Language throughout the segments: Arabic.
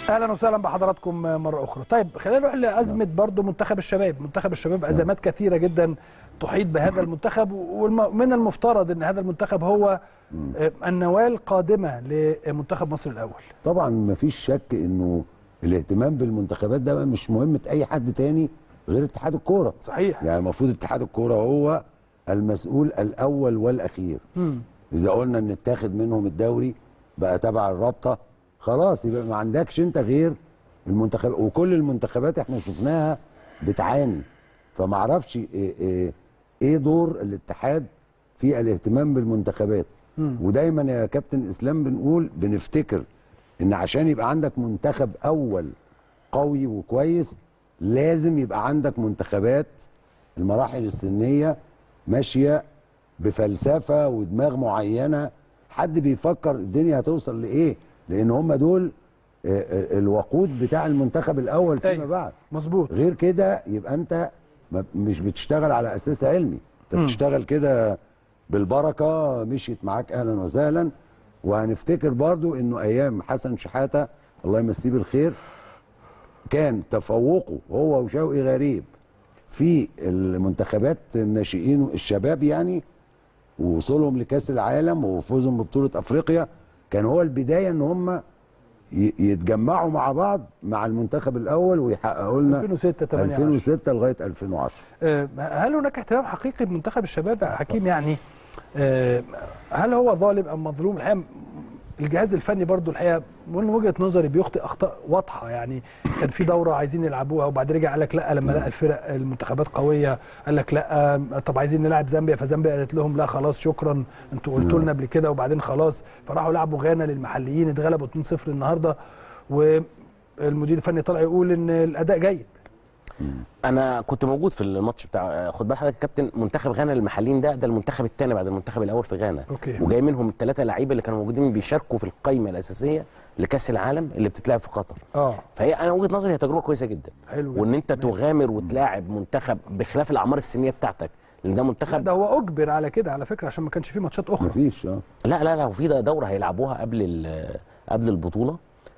اهلا وسهلا بحضراتكم مره اخرى. طيب خلينا نروح لازمه برضو منتخب الشباب. منتخب الشباب ازمات كثيره جدا تحيط بهذا المنتخب، ومن المفترض ان هذا المنتخب هو النواه القادمه لمنتخب مصر الاول. طبعا مفيش شك انه الاهتمام بالمنتخبات ده مش مهمه اي حد تاني غير اتحاد الكوره. صحيح. يعني المفروض اتحاد الكوره هو المسؤول الاول والاخير. اذا قلنا ان اتاخد منهم الدوري بقى تبع الرابطه، خلاص يبقى ما عندكش انت غير المنتخب. وكل المنتخبات احنا شفناها بتعاني، فما اعرفش ايه دور الاتحاد في الاهتمام بالمنتخبات. ودايما يا كابتن اسلام بنفتكر ان عشان يبقى عندك منتخب اول قوي وكويس لازم يبقى عندك منتخبات المراحل السنيه ماشيه بفلسفه ودماغ معينه، حد بيفكر الدنيا هتوصل لايه، لان هم دول الوقود بتاع المنتخب الاول فيما بعد. مظبوط. غير كده يبقى انت مش بتشتغل على اساس علمي، انت بتشتغل كده بالبركه، مشيت معاك اهلا وسهلا. وهنفتكر برضو انه ايام حسن شحاته الله يمسيه بالخير كان تفوقه هو وشوقي غريب في المنتخبات الناشئين الشباب يعني، ووصولهم لكاس العالم وفوزهم ببطوله افريقيا، كان هو البدايه ان هم يتجمعوا مع بعض مع المنتخب الاول ويحققوا لنا 2006 لغايه 2010. هل هناك اهتمام حقيقي بمنتخب الشباب يا حكيم؟ يعني هل هو ظالم ام مظلوم؟ الحقيقه الجهاز الفني برضو الحقيقه من وجهه نظري بيخطئ اخطاء واضحه. يعني كان في دوره عايزين يلعبوها وبعدين رجع قال لك لا، لما لقى الفرق المنتخبات قويه قال لك لا، طب عايزين نلعب زامبيا، فزامبيا قالت لهم لا خلاص شكرا انتوا قلتوا لنا قبل كده، وبعدين خلاص فراحوا لعبوا غانا للمحليين اتغلبوا 2-0 النهارده، والمدير الفني طلع يقول ان الاداء جيد. انا كنت موجود في الماتش بتاع، خد بال حضرتك يا كابتن، منتخب غانا للمحليين ده المنتخب الثاني بعد المنتخب الاول في غانا. وجاي منهم الثلاثه لعيبه اللي كانوا موجودين بيشاركوا في القائمه الاساسيه لكاس العالم اللي بتتلعب في قطر. فهي انا وجهه نظري هي تجربه كويسه جدا. حلو. وان انت تغامر وتلاعب منتخب بخلاف الاعمار السنيه بتاعتك، لان ده منتخب ده هو اجبر على كده على فكره عشان ما كانش فيه ماتشات اخرى. مفيش لا وفي دوره هيلعبوها قبل البطوله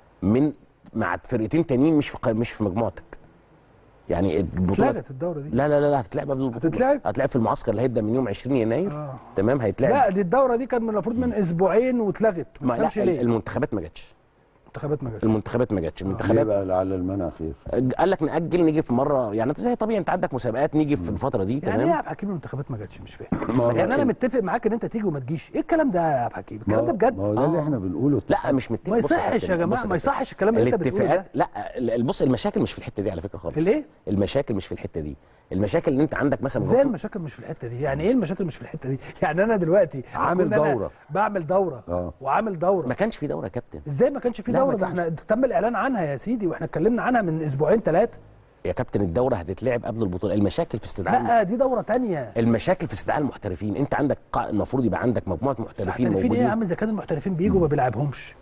مع فرقتين تانيين مش في مجموعتك. يعني البطوله اتلغت الدوره دي. لا هتتلعب قبل البطوله. هتتلعب في المعسكر اللي هيبدا من يوم 20 يناير. تمام هيتلعب. لا دي الدوره دي كان المفروض من اسبوعين واتلغت. ما تفهمش ليه. المنتخبات ما جاتش. المنتخبات بقى لعل المنع خير. قال لك ناجل نيجي في مره، يعني انت زي طبيعي انت عندك مسابقات نيجي في الفتره دي. تمام. يعني ايه يا عبد الحكيم المنتخبات ما جاتش؟ مش فاهم. يعني انا متفق معاك ان انت تيجي وما تجيش، ايه الكلام ده يا عبد الحكيم؟ الكلام ده بجد؟ ما هو ده اللي احنا بنقوله. لا مش متفق. ما يصحش يا جماعه، ما يصحش الكلام اللي انت بتقوله ده. لا بص، المشاكل مش في الحته دي على فكره خالص. ليه؟ المشاكل مش في الحته دي. المشاكل ان انت عندك مثلا ازاي المشاكل مش في الحته دي؟ يعني ايه المشاكل مش في الحته دي؟ يعني انا دلوقتي عامل دوره، بعمل دوره وعامل دوره. ما كانش في دوره يا كابتن. ازاي ما كانش في دوره؟ ده احنا تم الاعلان عنها يا سيدي، واحنا اتكلمنا عنها من اسبوعين ثلاثه يا كابتن. الدوره هتتلعب قبل البطوله. المشاكل في استدعاء، لا دي دوره ثانيه. المشاكل في استدعاء المحترفين. انت عندك المفروض يبقى عندك مجموعه محترفين موجودين. ايه يا عم اذا كان المحترفين بيجوا ما بيلعبهمش؟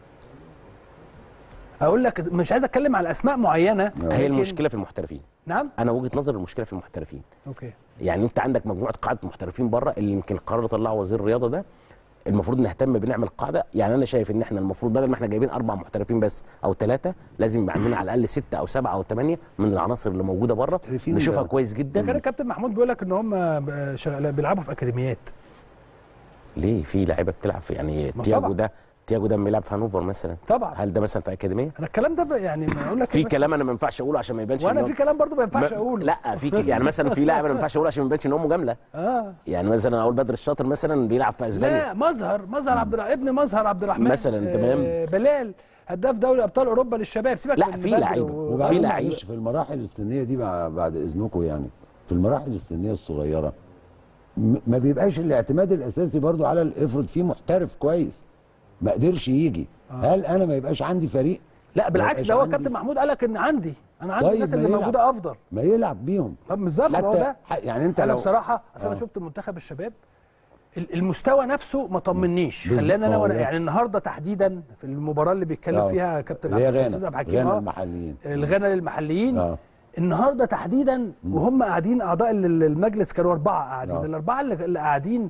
اقول لك مش عايز اتكلم على اسماء معينه. هي المشكله في المحترفين. نعم. انا وجهه نظري المشكله في المحترفين. اوكي. يعني انت عندك مجموعه قاعده محترفين بره، اللي يمكن القرار اللي طلعه وزير الرياضه ده المفروض نهتم بنعمل قاعده. يعني انا شايف ان احنا المفروض بدل ما احنا جايبين 4 محترفين بس او 3، لازم يبقى عندنا على الاقل 6 أو 7 أو 8 من العناصر اللي موجوده بره نشوفها كويس جدا. كان الكابتن محمود بيقول لك ان هم بيلعبوا في اكاديميات. ليه؟ في لعيبه بتلعب في، يعني تياجو ده بيلعب في هانوفر مثلا. طبعا. هل ده مثلا في اكاديميه؟ انا الكلام ده يعني اقول لك في كلام انا ما ينفعش اقوله عشان ما يبانش. وانا في كلام برضه ما ينفعش اقوله. لا في يعني مثلا في لاعب انا ما ينفعش اقوله عشان ما يبانش ان هو مجامله. يعني مثلا اقول بدر الشاطر مثلا بيلعب في اسبانيا. لا مظهر ابن مظهر عبد الرحمن مثلا. تمام. بلال هداف دوري ابطال اوروبا للشباب. سيبك لا في لعيبه في لعيبه في المراحل السنيه دي بعد اذنكم، يعني في المراحل السنيه الصغيره ما بيبقاش الاعتماد الاساسي برضو على افرض في محترف كويس ما قدرش يجي. هل انا ما يبقاش عندي فريق؟ لا بالعكس، ده هو الكابتن محمود قال لك ان انا عندي طيب الناس اللي موجوده افضل ما يلعب بيهم. طب بالظبط هو ده. يعني انت انا بصراحه اصل انا شفت منتخب الشباب المستوى نفسه ما طمنيش. خلينا انا يعني النهارده تحديدا في المباراه اللي بيتكلم فيها كابتن عبد الحكيم غانا المحليين، الغانا للمحليين النهارده تحديدا، وهم قاعدين اعضاء المجلس كانوا 4 قاعدين. ال4 اللي قاعدين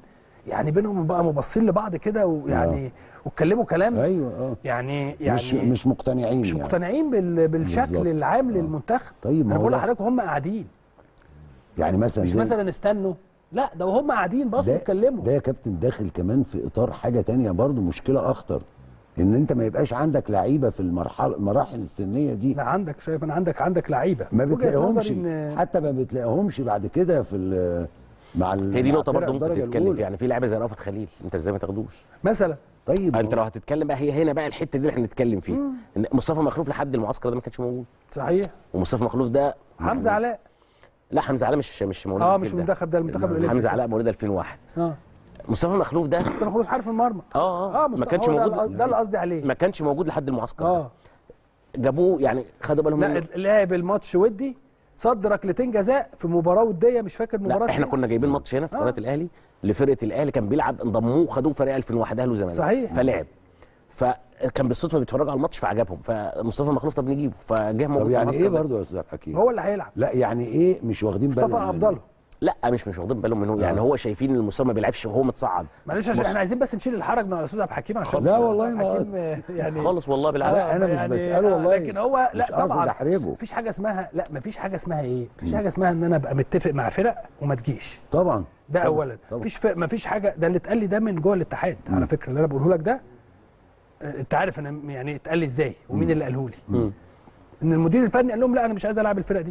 يعني بينهم بقى مبصين لبعض كده ويعني واتكلموا كلام. ايوه يعني مش مقتنعين، مش مقتنعين بالشكل بالظبط. العام للمنتخب. طيب انا بقول لحضرتك هم قاعدين، يعني مثلا مش مثلا استنوا، لا ده وهم قاعدين بصوا اتكلموا. ده يا كابتن داخل كمان في اطار حاجه تانية برضو مشكله اخطر، ان انت ما يبقاش عندك لعيبه في المراحل السنيه دي. لا عندك، شايف انا عندك لعيبه ما بتلاقيهمش، حتى ما بتلاقيهمش بعد كده في مع هي دي نقطه برضه ممكن الدرجة تتكلم الأولى. فيها. يعني في لعيبه زي رأفت خليل، انت ازاي ما تاخدوش مثلا؟ طيب انت لو هتتكلم بقى، هي هنا بقى الحته دي اللي احنا نتكلم فيها. ان مصطفى مخلوف لحد المعسكر ده ما كانش موجود. صحيح. ومصطفى مخلوف ده حمزه علاء، لا حمزه علاء مش مولود مش منتخب، ده المنتخب الاولمبي. حمزه علاء مولود 2001. مصطفى مخلوف ده مصطفى مخلوف حارس المرمى. ما كانش موجود، ده اللي قصدي عليه، ما كانش موجود لحد المعسكر ده. جابوه يعني خدوا بالهم لا لعب الماتش ودي، صد ركلتين جزاء في مباراه وديه، مش فاكر مباراه. احنا كنا جايبين ماتش هنا في قناه الاهلي لفرقه الاهلي، كان بيلعب، انضموه خدوه فريق 2001 اهلي وزمالك. صحيح. فلعب، فكان بالصدفه بيتفرجوا على الماتش فعجبهم، فمصطفى مخلوف طب نجيبه، فجه موجود. طب يعني ايه برضه يا استاذ حكيم؟ هو اللي هيلعب. لا يعني ايه مش واخدين بالهم؟ مصطفى افضل. لا مش واخدين بالهم منه. يعني هو شايفين ان المستوى ما بيلعبش وهو متصعد. معلش عشان احنا عايزين بس نشيل الحرج من الاستاذ عبد الحكيم، عشان لا والله ما يعني خالص والله بالعكس. لا انا مش بساله والله، لكن هو لا طبعا مفيش حاجه اسمها، لا مفيش حاجه اسمها ايه، مفيش حاجه اسمها ان انا ابقى متفق مع فرق وما تجيش. طبعا ده طبعًا. اولا مفيش حاجه، ده اللي اتقال لي ده من جوه الاتحاد على فكره، اللي انا بقوله لك ده انت عارف انا يعني اتقال لي ازاي ومين اللي قاله لي. ان المدير الفني قال لهم لا انا مش عايز العب الفرقه دي.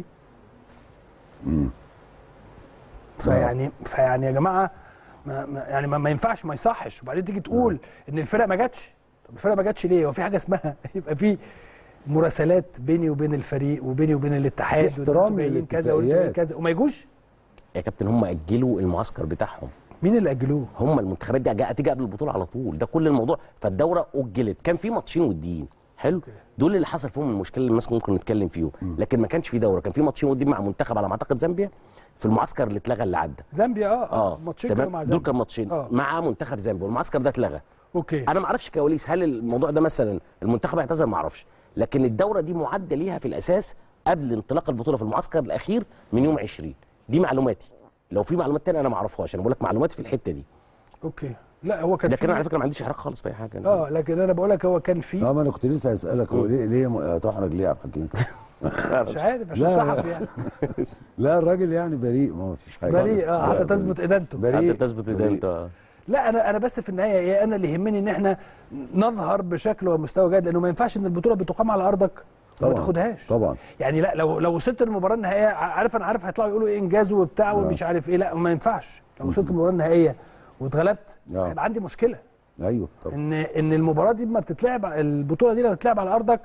فيعني يا جماعه ما ينفعش، ما يصحش. وبعدين تيجي تقول ان الفرقه ما جاتش. طب الفرقه ما جاتش ليه؟ هو في حاجه اسمها يبقى في مراسلات بيني وبين الفريق وبيني وبين الاتحاد، في احترام للاتفاقيات كذا وما يجوش يا كابتن. هم اجلوا المعسكر بتاعهم. مين اللي اجلوه؟ هم المنتخبات دي هتيجي قبل البطوله على طول، ده كل الموضوع. فالدوره اجلت، كان في ماتشين وديين حلو، دول اللي حصل فيهم المشكله اللي الناس ممكن نتكلم فيهم. لكن ما كانش في دوره، كان في ماتشين وديين مع منتخب على ما اعتقد زامبيا في المعسكر اللي اتلغى اللي عدى. زامبيا ماتشين كانوا مع زامبيا، دول كانوا ماتشين مع منتخب زامبيا، والمعسكر ده اتلغى. اوكي. انا ما اعرفش كواليس، هل الموضوع ده مثلا المنتخب اعتذر؟ ما اعرفش، لكن الدوره دي معده ليها في الاساس قبل انطلاق البطوله في المعسكر الاخير من يوم 20. دي معلوماتي، لو في معلومات ثانيه انا ما اعرفهاش، انا بقول لك معلوماتي في الحته دي. اوكي. لا هو كان لكن على فكره ما عنديش احراج خالص في اي حاجه. لكن انا بقول لك هو كان في ما انا كنت لسه هسالك هو ليه تحرج ليه يا عبد الحكيم؟ مش عارف عشان صحفي يعني. لا الراجل يعني بريء، ما فيش حاجه. بريء حتى تثبت ادانته. حتى تثبت ادانته. لا انا بس في النهايه انا اللي يهمني ان احنا نظهر بشكل ومستوى جيد، لانه ما ينفعش ان البطوله بتقام على ارضك ما تاخدهاش طبعا. يعني لا لو وصلت للمباراه النهائيه، انا عارف هيطلعوا يقولوا ايه انجاز وبتاع ومش عارف ايه، لا ما ينفعش. لو وصلت للمباراه النهائيه واتغلبت هيبقى عندي مشكله. ايوه طبعا. ان المباراه دي ما بتتلعب، البطوله دي لما بتتلعب على ارضك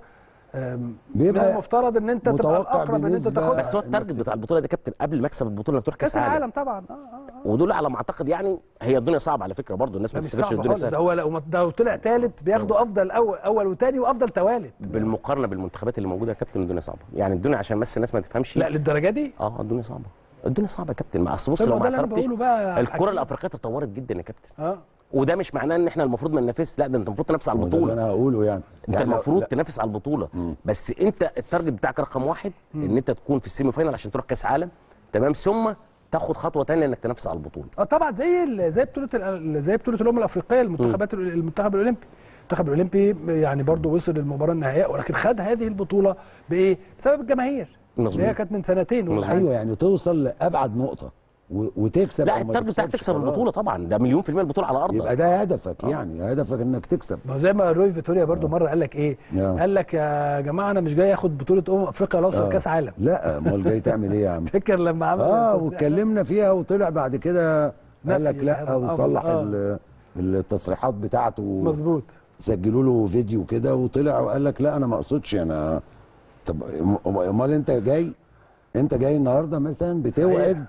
بيبقى المفترض ان انت تبقى اقرب ان انت تاخدها. بس هو التارجت بتاع البطوله دي كابتن قبل مكسب البطوله انك تروح كاس العالم طبعا. ودول على ما اعتقد يعني هي الدنيا صعبه على فكره برضو، الناس ما تفتكرش الدنيا سهله. ده هو لو طلع ثالث بياخدوا افضل اول وثاني وافضل توالد. بالمقارنه بالمنتخبات اللي موجوده يا كابتن الدنيا صعبه، يعني الدنيا عشان بس الناس ما تفهمش. لا للدرجه دي؟ الدنيا صعبه، الدنيا صعبه يا كابتن. اصل بص لو ما اعترفتش الكره الافريقيه تطورت جدا يا كابتن. وده مش معناه ان احنا المفروض ما ننافسش، لا ده انت المفروض تنافس على البطوله. ده اللي انا هقوله يعني انت المفروض تنافس على البطوله. بس انت التارجت بتاعك رقم واحد ان انت تكون في السيمي فاينال عشان تروح كاس عالم، تمام، ثم تاخد خطوه ثانيه انك تنافس على البطوله. طبعا زي بطوله الامم الافريقيه، المنتخب الاولمبي. المنتخب الاولمبي يعني برضو وصل للمباراه النهائيه، ولكن خد هذه البطوله بايه؟ بسبب الجماهير. هي كانت من سنتين. ايوه يعني توصل لابعد نقطه وتكسب. لا التارجت بتاعك تكسب البطوله طبعا، ده مليون في المية البطوله على ارضك. يبقى ده هدفك يعني هدفك انك تكسب. ما زي ما روي فيتوريا برضو مره قال لك ايه؟ قال لك يا جماعه انا مش جاي اخد بطوله افريقيا ولا اوصل كاس عالم. لا امال جاي تعمل ايه يا عم؟ فاكر لما عمل واتكلمنا فيها وطلع بعد كده قال لك لا وصلح التصريحات بتاعته. مظبوط. سجلوا له فيديو كده وطلع وقال لك لا انا ما اقصدش انا. طب امال انت جاي النهارده مثلا بتوعد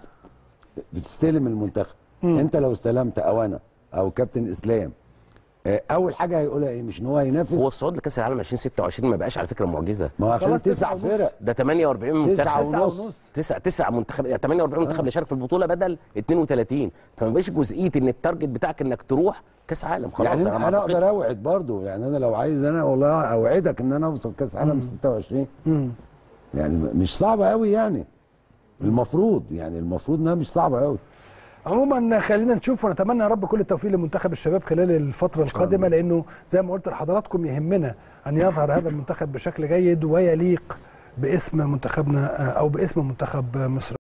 بتستلم المنتخب. انت لو استلمت او انا او كابتن اسلام اول حاجه هيقولها ايه؟ مش ان هو هينافس. هو الصعود لكاس العالم 2026 ما بقاش على فكره معجزه. ما هو عشان 9 فرق، ده 48 منتخب. 9 منتخب، يعني 48 منتخب اللي شارك في البطوله بدل 32. فما بقاش جزئيه ان التارجت بتاعك انك تروح كاس عالم خلاص. يعني انا اقدر اوعد برضو، يعني انا لو عايز انا والله اوعدك ان انا اوصل كاس عالم 26. يعني مش صعبه قوي يعني. المفروض انها مش صعبه قوي. عموما خلينا نشوف ونتمنى يا رب كل التوفيق لمنتخب الشباب خلال الفتره القادمه، لانه زي ما قلت لحضراتكم يهمنا ان يظهر هذا المنتخب بشكل جيد ويليق باسم منتخبنا او باسم منتخب مصر.